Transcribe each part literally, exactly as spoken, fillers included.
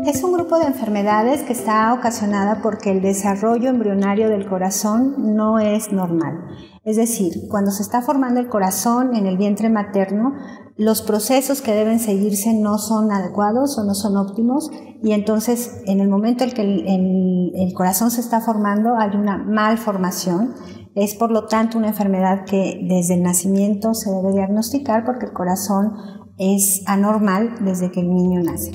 Es un grupo de enfermedades que está ocasionada porque el desarrollo embrionario del corazón no es normal. Es decir, cuando se está formando el corazón en el vientre materno, los procesos que deben seguirse no son adecuados o no son óptimos, y entonces en el momento en que el, el, el corazón se está formando hay una malformación. Es por lo tanto una enfermedad que desde el nacimiento se debe diagnosticar porque el corazón es anormal desde que el niño nace.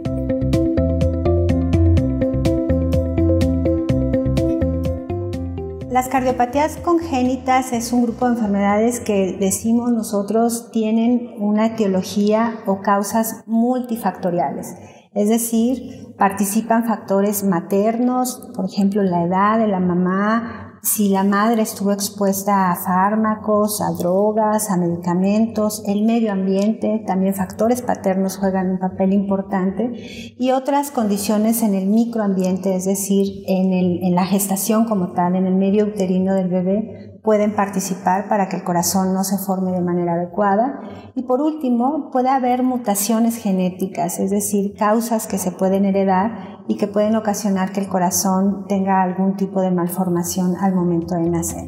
Las cardiopatías congénitas es un grupo de enfermedades que decimos nosotros tienen una etiología o causas multifactoriales. Es decir, participan factores maternos, por ejemplo la edad de la mamá, si la madre estuvo expuesta a fármacos, a drogas, a medicamentos, el medio ambiente, también factores paternos juegan un papel importante, y otras condiciones en el microambiente, es decir, en, el, en la gestación como tal, en el medio uterino del bebé, pueden participar para que el corazón no se forme de manera adecuada. Y por último, puede haber mutaciones genéticas, es decir, causas que se pueden heredar y que pueden ocasionar que el corazón tenga algún tipo de malformación al momento de nacer.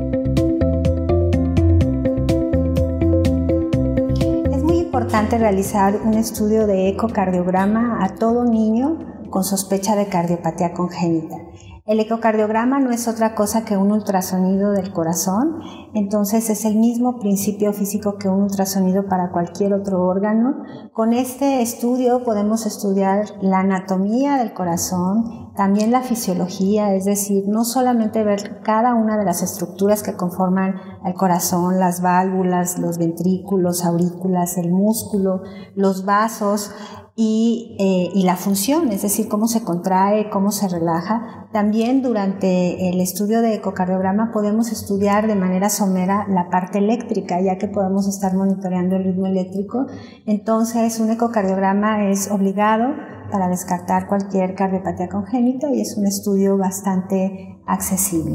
Es muy importante realizar un estudio de ecocardiograma a todo niño con sospecha de cardiopatía congénita. El ecocardiograma no es otra cosa que un ultrasonido del corazón, entonces es el mismo principio físico que un ultrasonido para cualquier otro órgano. Con este estudio podemos estudiar la anatomía del corazón, también la fisiología, es decir, no solamente ver cada una de las estructuras que conforman el corazón, las válvulas, los ventrículos, aurículas, el músculo, los vasos, Y, eh, y la función, es decir, cómo se contrae, cómo se relaja. También durante el estudio de ecocardiograma podemos estudiar de manera somera la parte eléctrica, ya que podemos estar monitoreando el ritmo eléctrico. Entonces, un ecocardiograma es obligado para descartar cualquier cardiopatía congénita y es un estudio bastante accesible.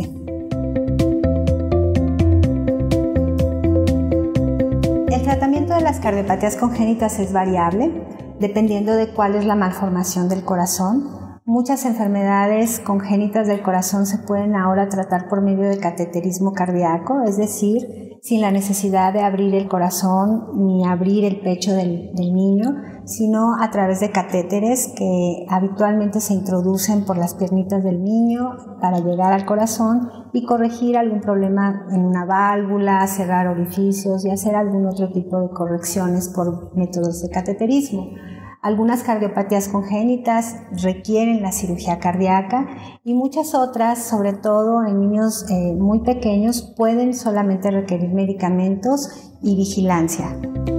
El tratamiento de las cardiopatías congénitas es variable, dependiendo de cuál es la malformación del corazón. Muchas enfermedades congénitas del corazón se pueden ahora tratar por medio de cateterismo cardíaco, es decir, sin la necesidad de abrir el corazón ni abrir el pecho del, del niño, sino a través de catéteres que habitualmente se introducen por las piernitas del niño para llegar al corazón y corregir algún problema en una válvula, cerrar orificios y hacer algún otro tipo de correcciones por métodos de cateterismo. Algunas cardiopatías congénitas requieren la cirugía cardíaca y muchas otras, sobre todo en niños eh, muy pequeños, pueden solamente requerir medicamentos y vigilancia.